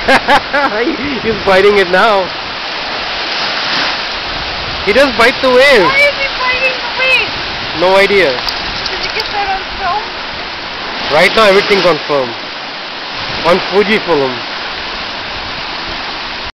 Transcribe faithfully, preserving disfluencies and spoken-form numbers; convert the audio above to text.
He's biting it now. He does bite the wave. Why is he biting the wave? No idea. Did you get that on film? Right now everything's on film. On Fuji film.